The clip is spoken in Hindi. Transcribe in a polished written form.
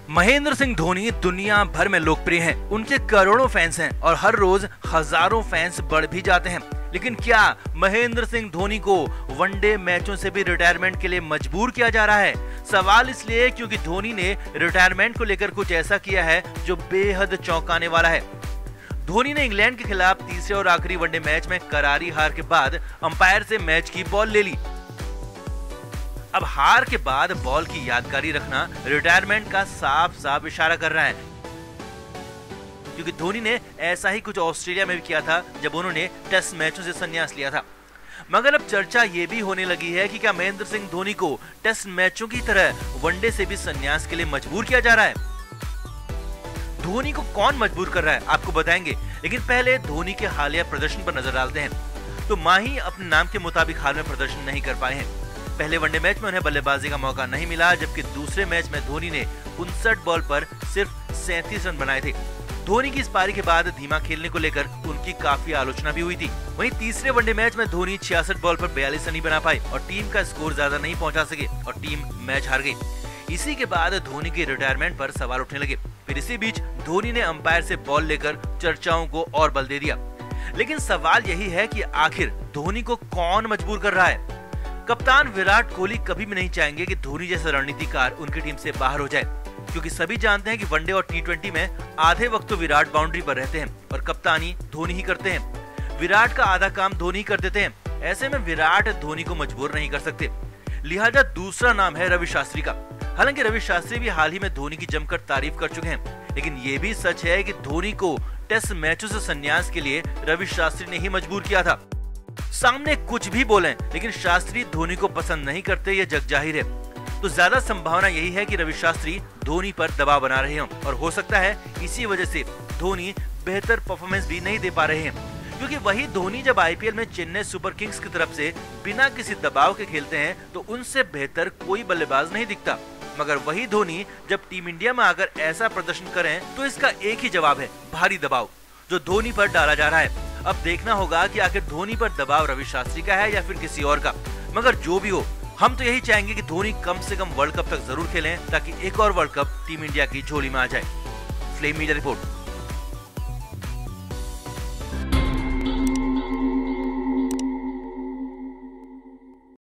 महेंद्र सिंह धोनी दुनिया भर में लोकप्रिय हैं। उनके करोड़ों फैंस हैं और हर रोज हजारों फैंस बढ़ भी जाते हैं। लेकिन क्या महेंद्र सिंह धोनी को वनडे मैचों से भी रिटायरमेंट के लिए मजबूर किया जा रहा है? सवाल इसलिए क्योंकि धोनी ने रिटायरमेंट को लेकर कुछ ऐसा किया है जो बेहद चौंकाने वाला है। धोनी ने इंग्लैंड के खिलाफ तीसरे और आखिरी वनडे मैच में करारी हार के बाद अंपायर से मैच की बॉल ले ली। अब हार के बाद बॉल की यादगारी रखना रिटायरमेंट का साफ साफ इशारा कर रहा है, क्योंकि धोनी ने ऐसा ही कुछ ऑस्ट्रेलिया में भी किया था जब उन्होंने टेस्ट मैचों से संन्यास लिया था। मगर अब चर्चा ये भी होने लगी है कि क्या महेंद्र सिंह धोनी को टेस्ट मैचों की तरह वनडे से भी संन्यास के लिए मजबूर किया जा रहा है। धोनी को कौन मजबूर कर रहा है आपको बताएंगे, लेकिन पहले धोनी के हालिया प्रदर्शन पर नजर डालते हैं। तो माही अपने नाम के मुताबिक हाल में प्रदर्शन नहीं कर पाए हैं। पहले वनडे मैच में उन्हें बल्लेबाजी का मौका नहीं मिला, जबकि दूसरे मैच में धोनी ने 59 बॉल पर सिर्फ 37 रन बनाए थे। धोनी की इस पारी के बाद धीमा खेलने को लेकर उनकी काफी आलोचना भी हुई थी। वहीं तीसरे वनडे मैच में धोनी 66 बॉल पर 42 रन ही बना पाए और टीम का स्कोर ज्यादा नहीं पहुंचा सके और टीम मैच हार गई। इसी के बाद धोनी के रिटायरमेंट पर सवाल उठने लगे। फिर इसी बीच धोनी ने अंपायर से बॉल लेकर चर्चाओं को और बल दे दिया। लेकिन सवाल यही है कि आखिर धोनी को कौन मजबूर कर रहा है? कप्तान विराट कोहली कभी भी नहीं चाहेंगे कि धोनी जैसा रणनीतिकार उनकी टीम से बाहर हो जाए, क्योंकि सभी जानते हैं कि वनडे और टी20 में आधे वक्त तो विराट बाउंड्री पर रहते हैं और कप्तानी धोनी ही करते हैं। विराट का आधा काम धोनी कर देते हैं। ऐसे में विराट धोनी को मजबूर नहीं कर सकते। लिहाजा दूसरा नाम है रवि शास्त्री का। हालांकि रवि शास्त्री भी हाल ही में धोनी की जमकर तारीफ कर चुके हैं, लेकिन ये भी सच है कि धोनी को टेस्ट मैचों से संन्यास के लिए रवि शास्त्री ने ही मजबूर किया था। सामने कुछ भी बोलें, लेकिन शास्त्री धोनी को पसंद नहीं करते, ये जग जाहिर है। तो ज्यादा संभावना यही है कि रवि शास्त्री धोनी पर दबाव बना रहे हों और हो सकता है इसी वजह से धोनी बेहतर परफॉर्मेंस भी नहीं दे पा रहे हैं, क्योंकि वही धोनी जब आईपीएल में चेन्नई सुपर किंग्स की तरफ से बिना किसी दबाव के खेलते हैं तो उनसे बेहतर कोई बल्लेबाज नहीं दिखता। मगर वही धोनी जब टीम इंडिया में आकर ऐसा प्रदर्शन करें तो इसका एक ही जवाब है, भारी दबाव जो धोनी पर डाला जा रहा है। अब देखना होगा कि आखिर धोनी पर दबाव रवि शास्त्री का है या फिर किसी और का। मगर जो भी हो, हम तो यही चाहेंगे कि धोनी कम से कम वर्ल्ड कप तक जरूर खेलें, ताकि एक और वर्ल्ड कप टीम इंडिया की झोली में आ जाए। Flame media report.